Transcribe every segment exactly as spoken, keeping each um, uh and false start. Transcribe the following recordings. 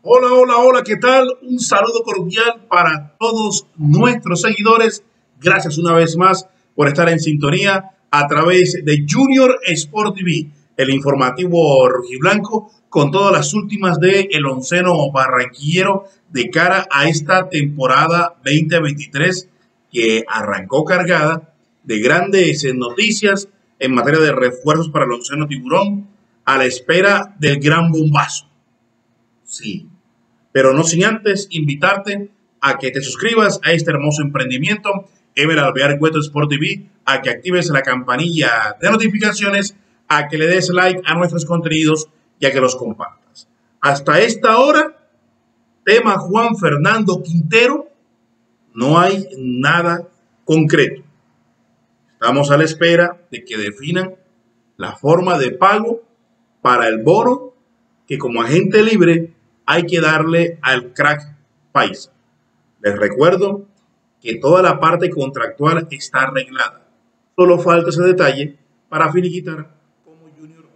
Hola, hola, hola, ¿qué tal? Un saludo cordial para todos nuestros seguidores. Gracias una vez más por estar en sintonía a través de Junior Sport T V, el informativo rojiblanco con todas las últimas de el onceno barranquillero de cara a esta temporada veinte veintitrés que arrancó cargada de grandes noticias en materia de refuerzos para el onceno tiburón a la espera del gran bombazo. Sí, pero no sin antes invitarte a que te suscribas a este hermoso emprendimiento, Ever Alvear Cueto Sport T V, a que actives la campanilla de notificaciones, a que le des like a nuestros contenidos y a que los compartas. Hasta esta hora, tema Juan Fernando Quintero, no hay nada concreto. Estamos a la espera de que definan la forma de pago para el bono que como agente libre hay que darle al crack paisa. Les recuerdo que toda la parte contractual está arreglada. Solo falta ese detalle para finiquitar cómo Junior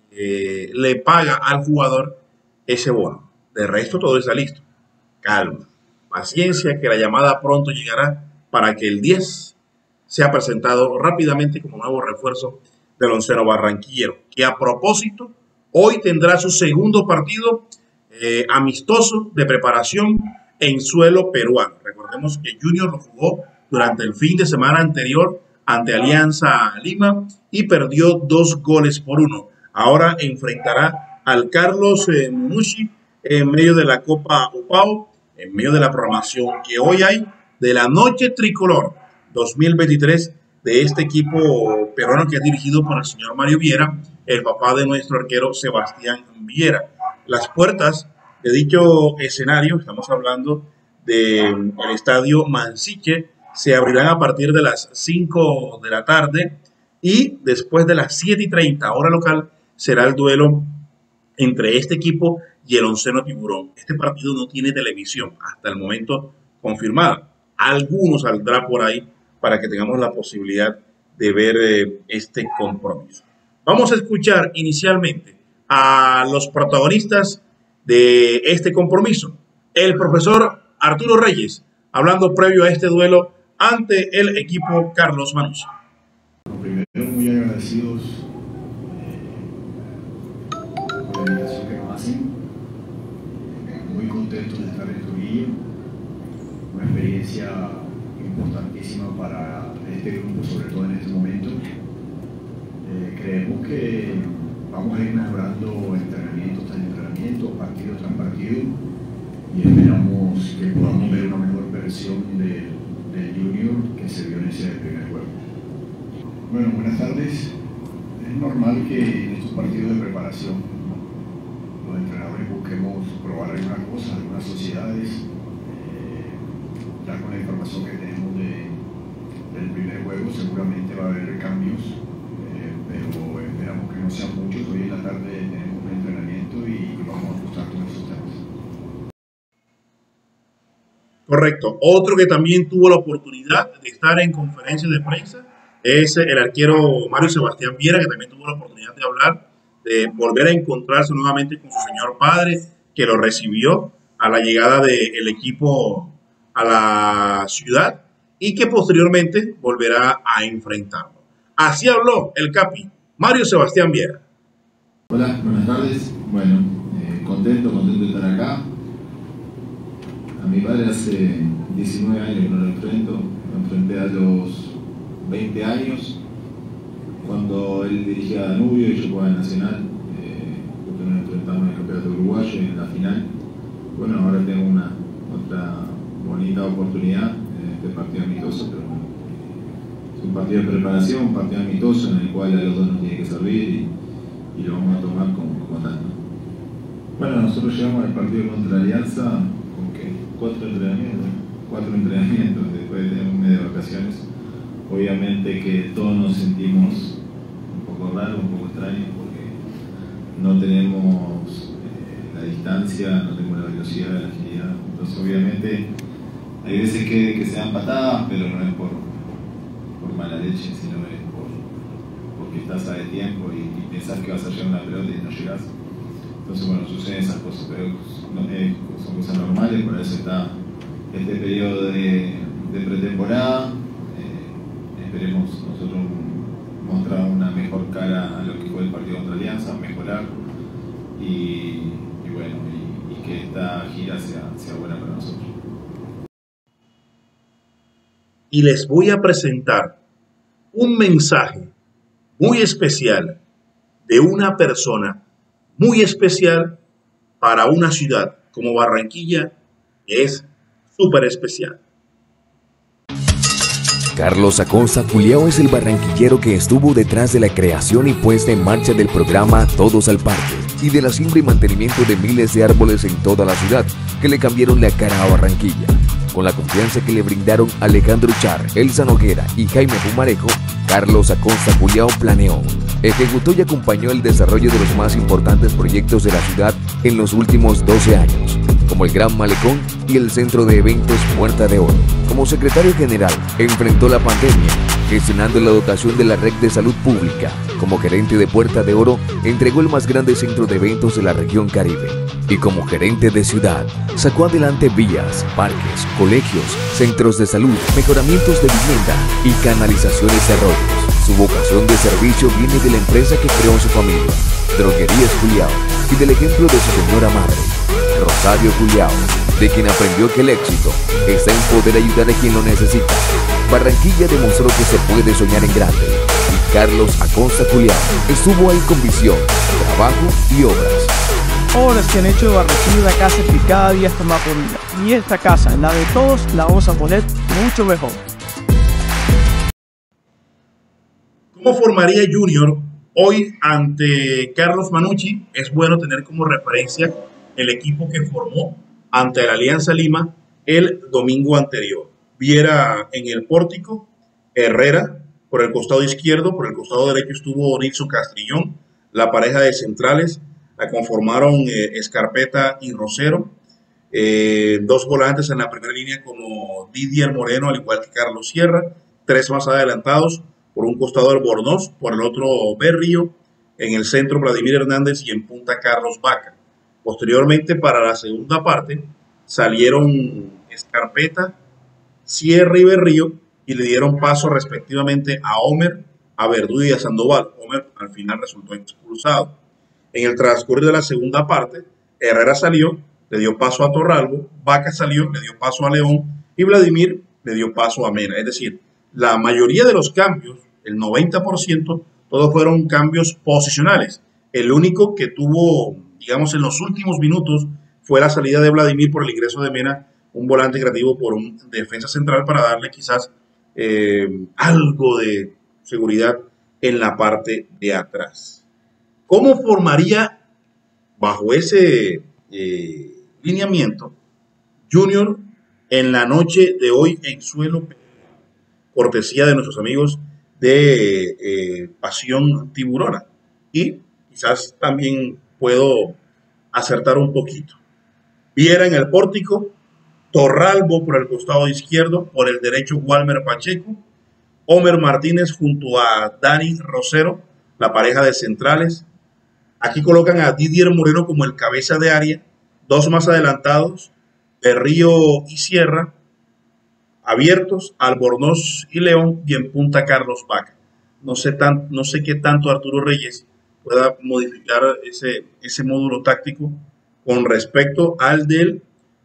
eh, le paga al jugador ese bono. De resto todo está listo. Calma, paciencia, que la llamada pronto llegará para que el diez sea presentado rápidamente como nuevo refuerzo del onceno barranquillero, que a propósito hoy tendrá su segundo partido eh, amistoso de preparación en suelo peruano. Recordemos que Junior lo jugó durante el fin de semana anterior ante Alianza Lima y perdió dos goles por uno. Ahora enfrentará al Carlos eh, Munucci en medio de la Copa Upao, en medio de la programación que hoy hay de la Noche Tricolor dos mil veintitrés de este equipo peruano que es dirigido por el señor Mario Viera, el papá de nuestro arquero Sebastián Viera. Las puertas de dicho escenario, estamos hablando del estadio Mansiche, se abrirán a partir de las cinco de la tarde y después de las siete y treinta hora local será el duelo entre este equipo y el onceno tiburón. Este partido no tiene televisión hasta el momento confirmada. Algunos saldrá por ahí para que tengamos la posibilidad de ver eh, este compromiso. Vamos a escuchar inicialmente a los protagonistas de este compromiso. El profesor Arturo Reyes, hablando previo a este duelo ante el equipo Carlos Manucci. Primero, muy agradecidos eh, por la invitación que nos hacen. Muy contentos de estar en Trujillo. Una experiencia importantísima para este grupo, sobre todo en este momento. Eh, creemos que vamos a ir mejorando entrenamiento tras entrenamiento, partido tras partido, y esperamos que podamos ver una mejor versión del de Junior que se vio en ese primer juego. Bueno, buenas tardes. Es normal que en estos partidos de preparación los entrenadores busquemos probar algunas cosas, algunas sociedades, eh, ya con la información que tenemos de, del primer juego seguramente va a haber cambios, eh, pero esperamos que no sean muchos. Hoy en la tarde tenemos un entrenamiento y vamos a ajustar todos esos temas. Correcto. Otro que también tuvo la oportunidad de estar en conferencias de prensa es el arquero Mario Sebastián Viera, que también tuvo la oportunidad de hablar, de volver a encontrarse nuevamente con su señor padre, que lo recibió a la llegada del equipo a la ciudad y que posteriormente volverá a enfrentarlo. Así habló el capi, Mario Sebastián Viera. Hola, buenas tardes. Bueno, eh, contento, contento de estar acá. A mi padre hace diecinueve años que no lo enfrento, lo enfrenté a los veinte años, cuando él dirigía a Danubio y yo jugaba en Nacional, eh, porque nos enfrentamos en el campeonato uruguayo y en la final. Bueno, ahora tengo una otra bonita oportunidad en este partido amistoso, pero bueno, es un partido de preparación, un partido amistoso en el cual a los dos nos tiene que servir y, y lo vamos a tomar como, como tal, ¿no? Bueno, nosotros llegamos al partido contra Alianza con ¿qué? cuatro entrenamientos, cuatro entrenamientos después de tener un mes de vacaciones. Obviamente que todos nos sentimos un poco raros, un poco extraños, porque no tenemos eh, la distancia, no tenemos la velocidad, la agilidad. Entonces obviamente hay veces que, que se dan patadas, pero no es por, por mala leche, sino es por, porque estás a de tiempo y, y pensás que vas a llegar una pelota y no llegás. Entonces, bueno, suceden esas cosas, pero no, eh, son cosas normales, por eso está este periodo de, de pretemporada. Eh, esperemos nosotros mostrar una mejor cara a lo que fue el partido contra Alianza, mejorar y, y bueno, y, y que esta gira sea, sea buena para nosotros. Y les voy a presentar un mensaje muy especial de una persona muy especial para una ciudad como Barranquilla, que es súper especial. Carlos Acosta Culiao es el barranquillero que estuvo detrás de la creación y puesta en marcha del programa Todos al Parque y del asiembra y mantenimiento de miles de árboles en toda la ciudad que le cambiaron la cara a Barranquilla. Con la confianza que le brindaron Alejandro Char, Elsa Noguera y Jaime Pumarejo, Carlos Acosta Culiao planeó, ejecutó y acompañó el desarrollo de los más importantes proyectos de la ciudad en los últimos doce años, como el Gran Malecón y el Centro de Eventos Puerta de Oro. Como secretario general, enfrentó la pandemia, gestionando la dotación de la red de salud pública. Como gerente de Puerta de Oro, entregó el más grande centro de eventos de la región Caribe. Y como gerente de ciudad, sacó adelante vías, parques, colegios, centros de salud, mejoramientos de vivienda y canalizaciones de arroyos. Su vocación de servicio viene de la empresa que creó su familia, Droguerías Culiao, y del ejemplo de su señora madre, Rosario Culiao, de quien aprendió que el éxito está en poder ayudar a quien lo necesita. Barranquilla demostró que se puede soñar en grande, y Carlos Acosta Culiao estuvo ahí con visión, trabajo y obras. Obras que han hecho de Barranquilla una casa que cada día está más bonita. Y esta casa, la de todos, la vamos a poner mucho mejor. ¿Cómo formaría Junior hoy ante Carlos Manucci? Es bueno tener como referencia el equipo que formó ante la Alianza Lima el domingo anterior. Viera en el pórtico Herrera por el costado izquierdo, por el costado derecho estuvo Nilson Castrillón, la pareja de centrales la conformaron eh, Escarpeta y Rosero, eh, dos volantes en la primera línea como Didier Moreno, al igual que Carlos Sierra, tres más adelantados, por un costado Albornoz, por el otro Berrío, en el centro Vladimir Hernández y en punta Carlos Vaca. Posteriormente, para la segunda parte, salieron Escarpeta, Sierra y Berrío y le dieron paso respectivamente a Homer, a Verdú y a Sandoval. Homer al final resultó expulsado. En el transcurso de la segunda parte, Herrera salió, le dio paso a Torralbo, Vaca salió, le dio paso a León y Vladimir le dio paso a Mena. Es decir, la mayoría de los cambios, el noventa por ciento, todos fueron cambios posicionales. El único que tuvo, digamos, en los últimos minutos fue la salida de Vladimir por el ingreso de Mena, un volante creativo por un defensa central para darle quizás eh, algo de seguridad en la parte de atrás. ¿Cómo formaría bajo ese eh, lineamiento Junior en la noche de hoy en suelo, cortesía de nuestros amigos de eh, Pasión Tiburona? Y quizás también puedo acertar un poquito. Viera en el pórtico Torralbo por el costado izquierdo, por el derecho Walmer Pacheco, Homer Martínez junto a Dani Rosero, la pareja de centrales. Aquí colocan a Didier Moreno como el cabeza de área, dos más adelantados, Berrío y Sierra, abiertos, Albornoz y León, y en punta Carlos Vaca. No sé, tan, no sé qué tanto Arturo Reyes pueda modificar ese, ese módulo táctico con respecto al del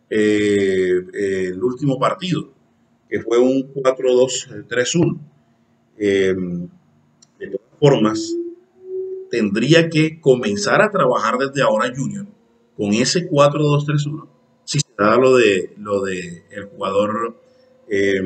eh, eh, el último partido, que fue un cuatro dos tres uno. Eh, de todas formas, tendría que comenzar a trabajar desde ahora Junior con ese cuatro dos tres uno. Si se da lo de lo de el jugador eh,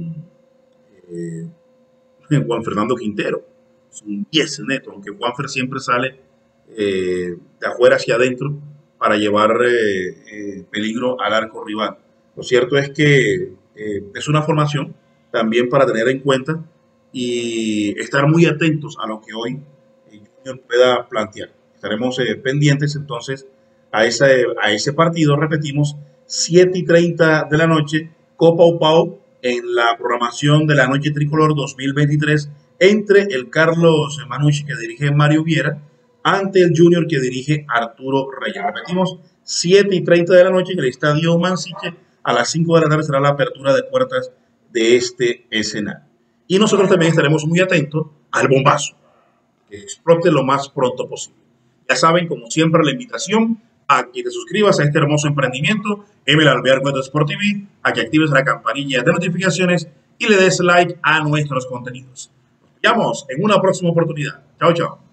eh, Juan Fernando Quintero, es un diez neto, aunque Juanfer siempre sale eh, de afuera hacia adentro para llevar eh, eh, peligro al arco rival. Lo cierto es que eh, es una formación también para tener en cuenta y estar muy atentos a lo que hoy Junior pueda plantear. Estaremos eh, pendientes entonces a, esa, a ese partido, repetimos, siete y treinta de la noche, Copa Upao, en la programación de la Noche Tricolor dos mil veintitrés, entre el Carlos Manucci, que dirige Mario Viera, ante el Junior que dirige Arturo Reyes. Repetimos, siete y treinta de la noche en el Estadio Mansiche. A las cinco de la tarde será la apertura de puertas de este escenario. Y nosotros también estaremos muy atentos al bombazo, que explote lo más pronto posible. Ya saben, como siempre, la invitación a que te suscribas a este hermoso emprendimiento, M L Alvear Cuento Sport T V, a que actives la campanilla de notificaciones y le des like a nuestros contenidos. Nos vemos en una próxima oportunidad. Chao, chao.